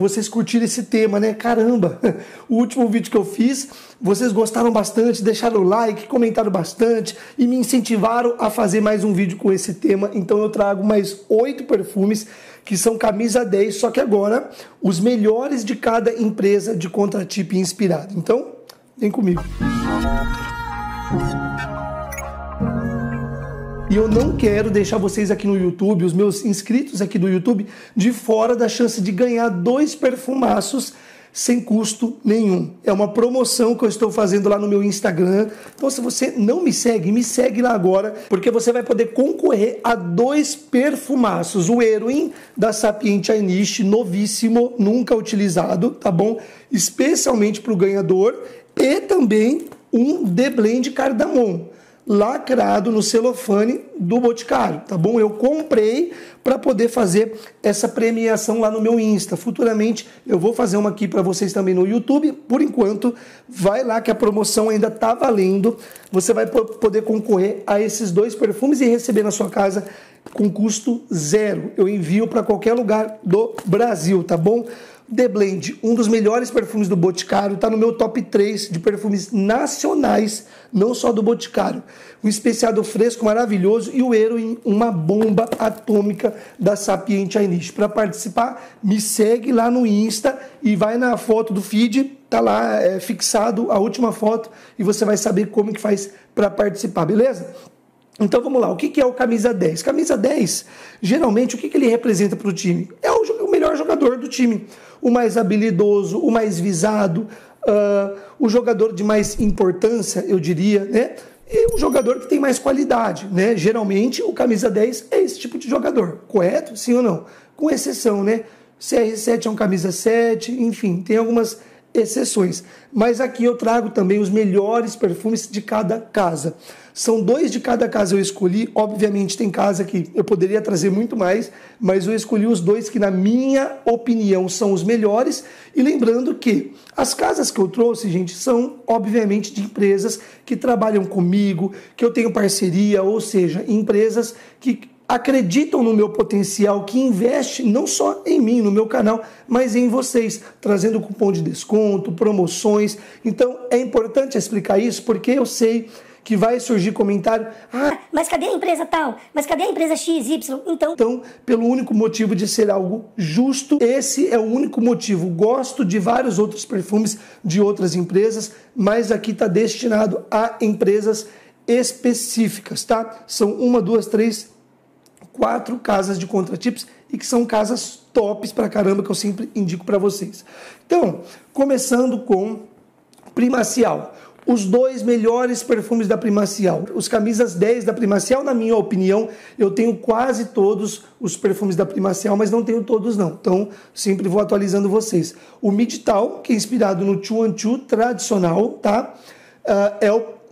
Vocês curtiram esse tema, né? Caramba! O último vídeo que eu fiz, vocês gostaram bastante, deixaram o like, comentaram bastante e me incentivaram a fazer mais um vídeo com esse tema. Então eu trago mais 8 perfumes que são camisa 10, só que agora os melhores de cada empresa de contratipo inspirado. Então, vem comigo. E eu não quero deixar vocês aqui no YouTube, os meus inscritos aqui do YouTube, de fora da chance de ganhar 2 perfumaços sem custo nenhum. É uma promoção que eu estou fazendo lá no meu Instagram. Então, se você não me segue lá agora, porque você vai poder concorrer a 2 perfumaços. O Heroin da Sapienti Inish, novíssimo, nunca utilizado, tá bom? Especialmente para o ganhador. E também um The Blend Cardamom, lacrado no celofane do Boticário, tá bom? Eu comprei para poder fazer essa premiação lá no meu Insta. Futuramente eu vou fazer uma aqui para vocês também no YouTube. Por enquanto, vai lá que a promoção ainda tá valendo. Você vai poder concorrer a esses 2 perfumes e receber na sua casa com custo 0. Eu envio para qualquer lugar do Brasil, tá bom? The Blend, um dos melhores perfumes do Boticário, está no meu top 3 de perfumes nacionais, não só do Boticário. Um especiado fresco, maravilhoso, e o Heroin, uma bomba atômica da Sapienti Inish. Para participar, me segue lá no Insta e vai na foto do feed, tá lá fixado a última foto e você vai saber como que faz para participar, beleza? Então vamos lá, o que é o camisa 10? Camisa 10, geralmente, o que ele representa para o time? É o melhor jogador do time, o mais habilidoso, o mais visado, o jogador de mais importância, eu diria, né? E o jogador que tem mais qualidade, né? Geralmente o camisa 10 é esse tipo de jogador, correto? Sim ou não? Com exceção, né? CR7 é um camisa 7, enfim, tem algumas exceções. Mas aqui eu trago também os melhores perfumes de cada casa. São 2 de cada casa eu escolhi. Obviamente tem casa que eu poderia trazer muito mais, mas eu escolhi os 2 que na minha opinião são os melhores. E lembrando que as casas que eu trouxe, gente, são obviamente de empresas que trabalham comigo, que eu tenho parceria, ou seja, empresas que acreditam no meu potencial, que investem não só em mim, no meu canal, mas em vocês, trazendo cupom de desconto, promoções. Então é importante explicar isso, porque eu sei que vai surgir comentário: mas cadê a empresa tal? Mas cadê a empresa XY? Então, pelo único motivo de ser algo justo, esse é o único motivo. Gosto de vários outros perfumes de outras empresas, mas aqui está destinado a empresas específicas, tá? São 1, 2, 3, 4 casas de contratipos e que são casas tops pra caramba que eu sempre indico para vocês. Então, começando com Primacial. Os 2 melhores perfumes da Primacial. Os camisas 10 da Primacial, na minha opinião, eu tenho quase todos os perfumes da Primacial, mas não tenho todos não. Então, sempre vou atualizando vocês. O Midtal, que é inspirado no 212 tradicional, tá? É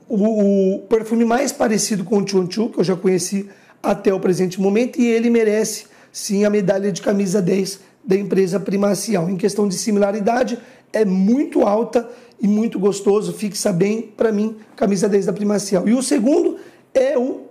o perfume mais parecido com o 212, que eu já conheci até o presente momento, e ele merece sim a medalha de camisa 10 da empresa Primacial. Em questão de similaridade, é muito alta e muito gostoso, fixa bem para mim, camisa 10 da Primacial. E o segundo é o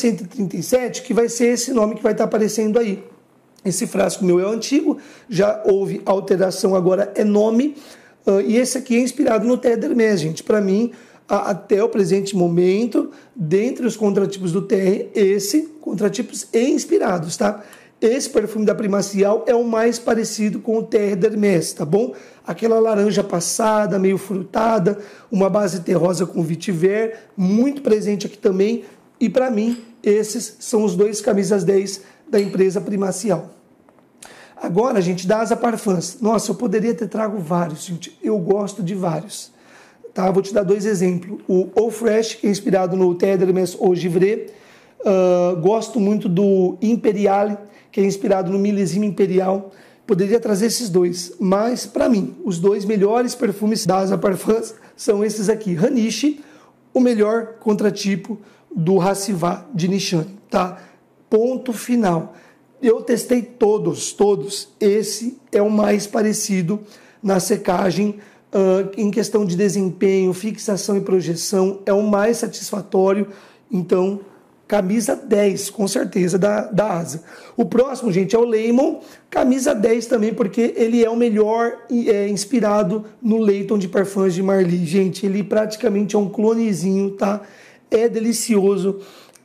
M137, que vai ser esse nome que vai estar aparecendo aí. Esse frasco meu é antigo, já houve alteração, agora é nome, e esse aqui é inspirado no Terre d'Hermès, gente. Para mim, até o presente momento, dentre os contratipos do Terre, esse, contratipos e inspirados, tá? Esse perfume da Primacial é o mais parecido com o Terre d'Hermès, tá bom? Aquela laranja passada, meio frutada, uma base terrosa com vetiver, muito presente aqui também. E para mim, esses são os 2 camisas 10 da empresa Primacial. Agora, gente, da Asa Parfums. Nossa, eu poderia ter trago vários, gente. Eu gosto de vários. Tá? Vou te dar 2 exemplos. O Eau Fraiche, que é inspirado no Terre d'Hermès Eau Givré. Gosto muito do Imperiale, que é inspirado no Milésime Imperial. Poderia trazer esses 2, mas para mim, os 2 melhores perfumes da Asa Parfums são esses aqui. Haniche, o melhor contratipo do Raciva de Nishane, tá? Ponto final. Eu testei todos. Esse é o mais parecido na secagem, em questão de desempenho, fixação e projeção, é o mais satisfatório. Então, camisa 10, com certeza, da Asa. O próximo, gente, é o Lemon, camisa 10 também, porque ele é o melhor inspirado no Layton de Parfums de Marly. Gente, ele praticamente é um clonezinho, tá? É delicioso.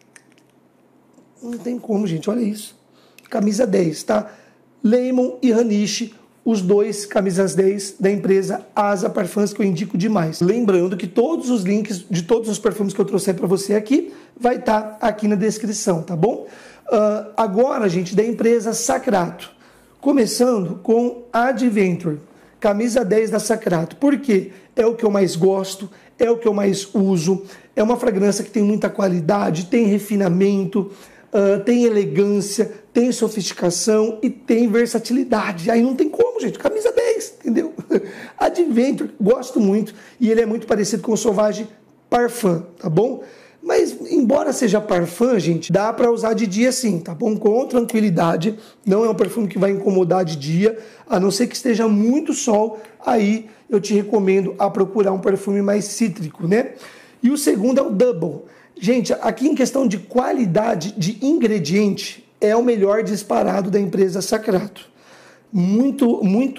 Não tem como, gente, olha isso. Camisa 10, tá? Lemon e Haniche, os dois camisas 10 da empresa Asa Parfums, que eu indico demais. Lembrando que todos os links de todos os perfumes que eu trouxe para você aqui vai estar aqui na descrição, tá bom? Agora, gente, da empresa Sacrato. Começando com Adventure, camisa 10 da Sacrato. Por quê? É o que eu mais gosto, é o que eu mais uso. É uma fragrância que tem muita qualidade, tem refinamento, tem elegância, tem sofisticação e tem versatilidade. Aí não tem como, gente. Camisa 10, entendeu? Adventure, gosto muito. E ele é muito parecido com o Sauvage Parfum, tá bom? Mas, embora seja parfum, gente, dá para usar de dia sim, tá bom? Com tranquilidade. Não é um perfume que vai incomodar de dia, a não ser que esteja muito sol. Aí eu te recomendo a procurar um perfume mais cítrico, né? E o segundo é o Double. Gente, aqui em questão de qualidade de ingrediente, é o melhor disparado da empresa Sacrato. Muito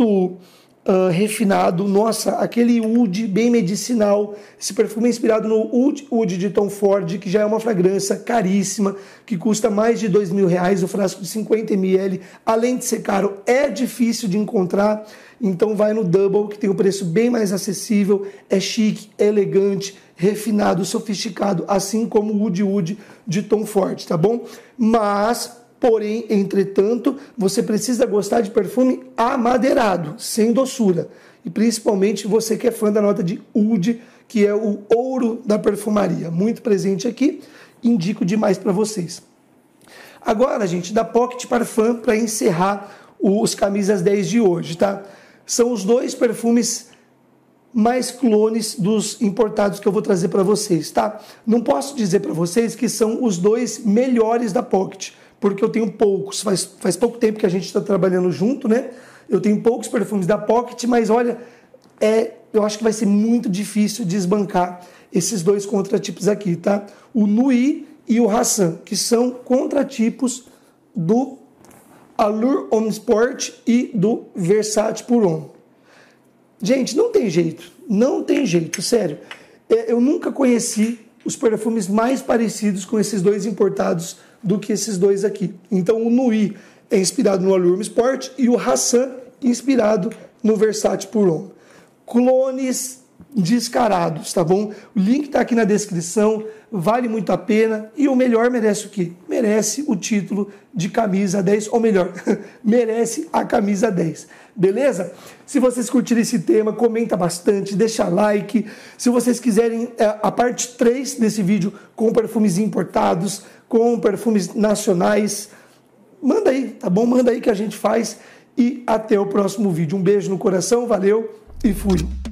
refinado. Nossa, aquele oud bem medicinal. Esse perfume é inspirado no Oud de Tom Ford, que já é uma fragrância caríssima, que custa mais de R$2.000, o frasco de 50 ml. Além de ser caro, é difícil de encontrar. Então vai no Double, que tem um preço bem mais acessível, é chique, é elegante, refinado, sofisticado, assim como o Oud de Tom Ford, tá bom? Mas, porém, entretanto, você precisa gostar de perfume amadeirado, sem doçura. E principalmente você que é fã da nota de Oud, que é o ouro da perfumaria. Muito presente aqui, indico demais para vocês. Agora, gente, da Pocket Parfum, para encerrar os camisas 10 de hoje, tá? São os dois perfumes mais clones dos importados que eu vou trazer para vocês, tá? Não posso dizer para vocês que são os dois melhores da Pocket, porque eu tenho poucos. Faz pouco tempo que a gente está trabalhando junto, né? Eu tenho poucos perfumes da Pocket, mas olha, eu acho que vai ser muito difícil desbancar esses dois contratipos aqui, tá? O Nui e o Hassan, que são contratipos do Allure Homme Sport e do Versace Pour Homme. Gente, não tem jeito, sério. Eu nunca conheci os perfumes mais parecidos com esses dois importados do que esses dois aqui. Então o Nui é inspirado no Allure Homme Sport e o Hassan inspirado no Versace Pour Homme. Clones descarados, tá bom? O link tá aqui na descrição, vale muito a pena e o melhor merece o quê? Merece o título de camisa 10, ou melhor, merece a camisa 10, beleza? Se vocês curtirem esse tema, comenta bastante, deixa like. Se vocês quiserem a parte 3 desse vídeo com perfumes importados, com perfumes nacionais, manda aí, tá bom? Manda aí que a gente faz e até o próximo vídeo. Um beijo no coração, valeu e fui!